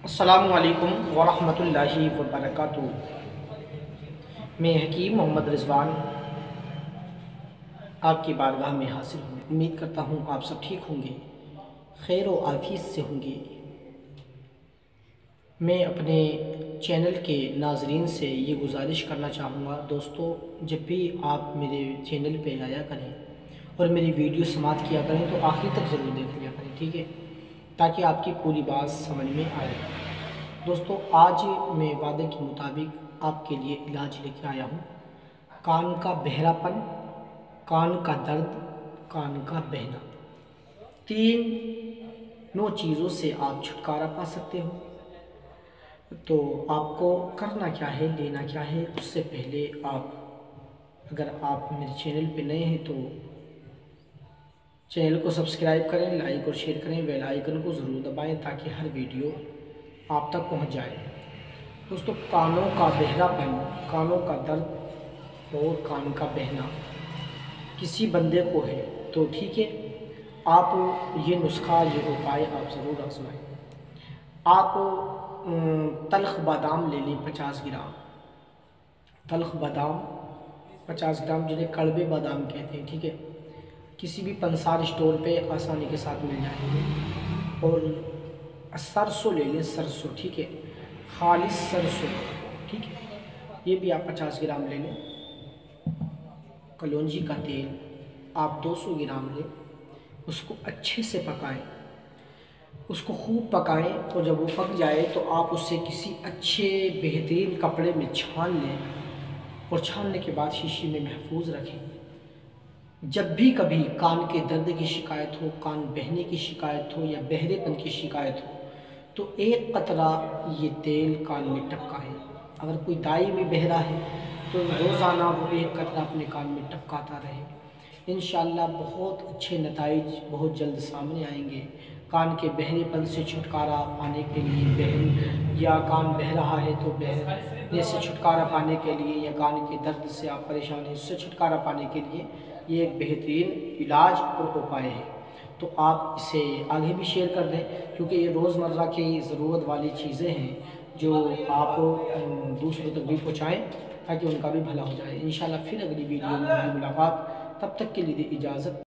अस्सलामुअलैकुम वरहमतुल्लाहि वबरकातुहू। मैं हकीम मोहम्मद रिजवान आपकी बारगाह में हाजिर हूँ। उम्मीद करता हूँ आप सब ठीक होंगे, खैर व आफियत से होंगे। मैं अपने चैनल के नाजरीन से ये गुजारिश करना चाहूँगा, दोस्तों जब भी आप मेरे चैनल पे आया करें और मेरी वीडियो समाप्त किया करें तो आखिरी तक ज़रूर देख लिया करें, ठीक है, ताकि आपकी पूरी बात समझ में आए। दोस्तों आज मैं वादे के मुताबिक आपके लिए इलाज लेके आया हूँ। कान का बहरापन, कान का दर्द, कान का बहना, तीनों चीज़ों से आप छुटकारा पा सकते हो। तो आपको करना क्या है, लेना क्या है, उससे पहले अगर आप मेरे चैनल पे नए हैं तो चैनल को सब्सक्राइब करें, लाइक और शेयर करें, बेल आइकन को ज़रूर दबाएं ताकि हर वीडियो आप तक पहुंच जाए। दोस्तों कानों का बहरापन, कानों का दर्द और कान का बहना किसी बंदे को है तो ठीक है, आप ये नुस्खा, ये उपाय आप ज़रूर आजमाएं। आप तल्ख़ बादाम ले लें 50 ग्राम, तल्ख़ बादाम 50 ग्राम, जिन्हें कड़वे बादाम कहते हैं, ठीक है, किसी भी पंसार स्टोर पे आसानी के साथ मिल जाएंगे। और सरसों ले लें, सरसों, ठीक है, खालिस सरसों, ठीक है, ये भी आप 50 ग्राम ले लें। कलौंजी का तेल आप 200 ग्राम लें, उसको अच्छे से पकाएं, उसको खूब पकाएं और जब वो पक जाए तो आप उससे किसी अच्छे बेहतरीन कपड़े में छान लें और छानने के बाद शीशी में महफूज रखें। जब भी कभी कान के दर्द की शिकायत हो, कान बहने की शिकायत हो या बहरेपन की शिकायत हो तो एक कतरा ये तेल कान में टपकाएं। अगर कोई दाई में बहरा है तो रोज़ाना वो एक कतरा अपने कान में टपकाता रहे। इंशाअल्लाह बहुत अच्छे नताइज बहुत जल्द सामने आएंगे। कान के बहरेपन से छुटकारा पाने के लिए, बहन या कान बह रहा है तो बहने से छुटकारा पाने के लिए, या कान के दर्द से आप परेशान हैं उससे छुटकारा पाने के लिए ये एक बेहतरीन इलाज और उपाय है। तो आप इसे आगे भी शेयर कर दें, क्योंकि ये रोज़मर्रा की ज़रूरत वाली चीज़ें हैं जो आप दूसरों तक भी पहुँचाएँ ताकि उनका भी भला हो जाए। इंशाअल्लाह फिर अगली वीडियो में होगी मुलाकात, तब तक के लिए इजाज़त।